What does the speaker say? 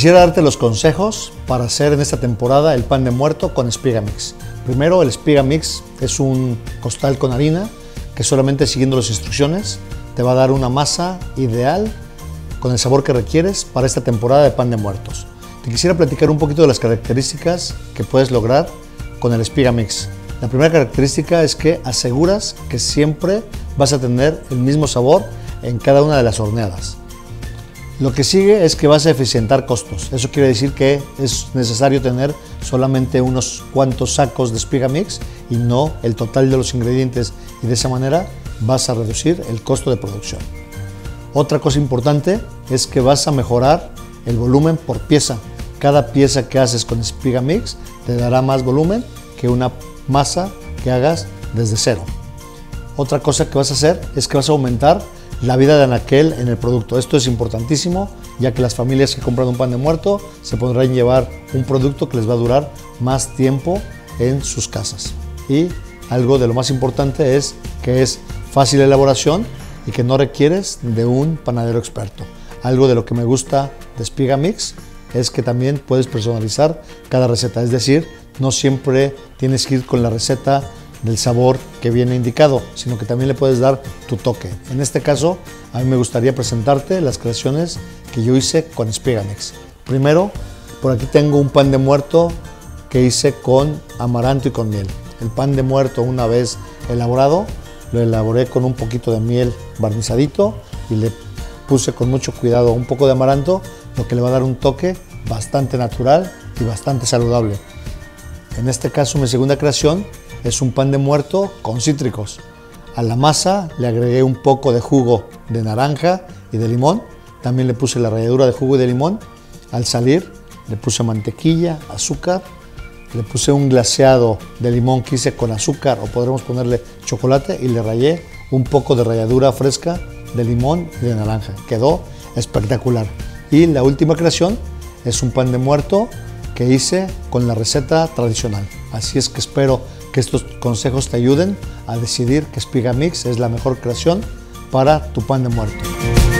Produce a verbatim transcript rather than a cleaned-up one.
Quisiera darte los consejos para hacer en esta temporada el pan de muerto con espiga mix. Primero, el espiga mix es un costal con harina que solamente siguiendo las instrucciones te va a dar una masa ideal con el sabor que requieres para esta temporada de pan de muertos. Te quisiera platicar un poquito de las características que puedes lograr con el espiga mix. La primera característica es que aseguras que siempre vas a tener el mismo sabor en cada una de las horneadas. Lo que sigue es que vas a eficientar costos. Eso quiere decir que es necesario tener solamente unos cuantos sacos de espiga mix y no el total de los ingredientes, y de esa manera vas a reducir el costo de producción. Otra cosa importante es que vas a mejorar el volumen por pieza. Cada pieza que haces con espiga mix te dará más volumen que una masa que hagas desde cero. Otra cosa que vas a hacer es que vas a aumentar la vida de anaquel en el producto. Esto es importantísimo, ya que las familias que compran un pan de muerto se podrán llevar un producto que les va a durar más tiempo en sus casas. Y algo de lo más importante es que es fácil de elaboración y que no requieres de un panadero experto. Algo de lo que me gusta de espiga mix es que también puedes personalizar cada receta, es decir, no siempre tienes que ir con la receta del sabor que viene indicado, sino que también le puedes dar tu toque. En este caso, a mí me gustaría presentarte las creaciones que yo hice con espiga mix. Primero, por aquí tengo un pan de muerto que hice con amaranto y con miel. El pan de muerto, una vez elaborado, lo elaboré con un poquito de miel barnizadito y le puse con mucho cuidado un poco de amaranto, lo que le va a dar un toque bastante natural y bastante saludable. En este caso, mi segunda creación es un pan de muerto con cítricos. A la masa le agregué un poco de jugo de naranja y de limón. También le puse la ralladura de jugo y de limón. Al salir le puse mantequilla, azúcar, le puse un glaseado de limón que hice con azúcar, o podremos ponerle chocolate, y le rallé un poco de ralladura fresca de limón y de naranja. Quedó espectacular. Y la última creación es un pan de muerto que hice con la receta tradicional. Así es que espero que estos consejos te ayuden a decidir que espiga mix es la mejor creación para tu pan de muerto.